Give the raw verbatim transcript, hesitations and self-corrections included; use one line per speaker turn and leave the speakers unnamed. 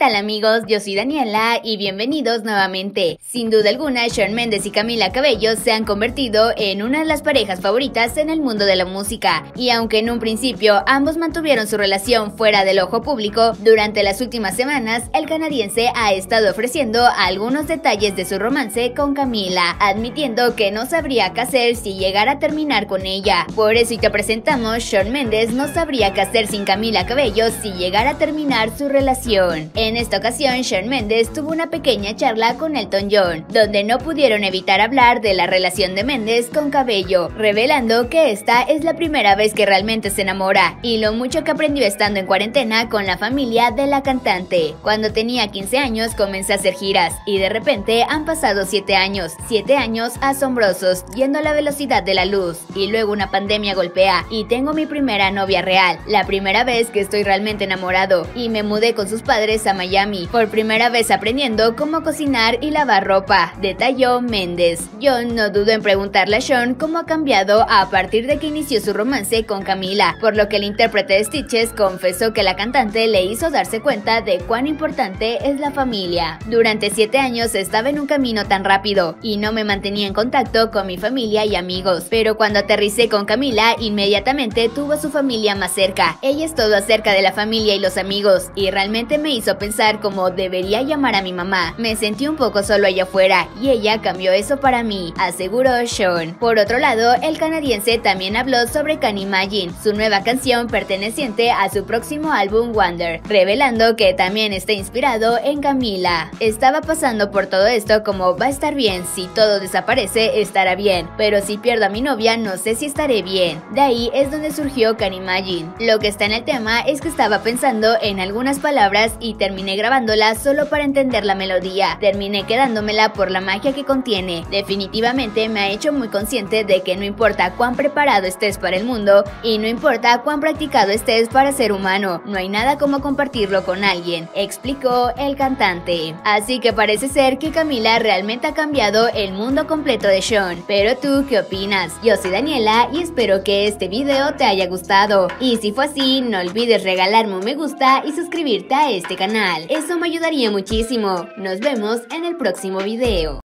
tal amigos? Yo soy Daniela y bienvenidos nuevamente. Sin duda alguna, Shawn Mendes y Camila Cabello se han convertido en una de las parejas favoritas en el mundo de la música. Y aunque en un principio ambos mantuvieron su relación fuera del ojo público, durante las últimas semanas el canadiense ha estado ofreciendo algunos detalles de su romance con Camila, admitiendo que no sabría qué hacer si llegara a terminar con ella. Por eso y te presentamos, Shawn Mendes no sabría qué hacer sin Camila Cabello si llegara a terminar su relación. En esta ocasión, Shawn Mendes tuvo una pequeña charla con Elton John, donde no pudieron evitar hablar de la relación de Mendes con Cabello, revelando que esta es la primera vez que realmente se enamora y lo mucho que aprendió estando en cuarentena con la familia de la cantante. Cuando tenía quince años comencé a hacer giras y de repente han pasado siete años, siete años asombrosos, yendo a la velocidad de la luz, y luego una pandemia golpea y tengo mi primera novia real, la primera vez que estoy realmente enamorado, y me mudé con sus padres a Miami, por primera vez aprendiendo cómo cocinar y lavar ropa, detalló Mendes. John no dudó en preguntarle a Shawn cómo ha cambiado a partir de que inició su romance con Camila, por lo que el intérprete de Stitches confesó que la cantante le hizo darse cuenta de cuán importante es la familia. Durante siete años estaba en un camino tan rápido y no me mantenía en contacto con mi familia y amigos, pero cuando aterricé con Camila inmediatamente tuvo a su familia más cerca. Ella es todo acerca de la familia y los amigos y realmente me hizo pensar cómo debería llamar a mi mamá. Me sentí un poco solo allá afuera y ella cambió eso para mí, aseguró Shawn. Por otro lado, el canadiense también habló sobre Can Imagine, su nueva canción perteneciente a su próximo álbum Wonder, revelando que también está inspirado en Camila. Estaba pasando por todo esto como va a estar bien, si todo desaparece estará bien, pero si pierdo a mi novia no sé si estaré bien. De ahí es donde surgió Can Imagine. Lo que está en el tema es que estaba pensando en algunas palabras y terminé grabándola solo para entender la melodía. Terminé quedándomela por la magia que contiene. Definitivamente me ha hecho muy consciente de que no importa cuán preparado estés para el mundo y no importa cuán practicado estés para ser humano, no hay nada como compartirlo con alguien, explicó el cantante. Así que parece ser que Camila realmente ha cambiado el mundo completo de Shawn. Pero tú, ¿qué opinas? Yo soy Daniela y espero que este video te haya gustado. Y si fue así, no olvides regalarme un me gusta y suscribirte a este canal. Eso me ayudaría muchísimo. Nos vemos en el próximo video.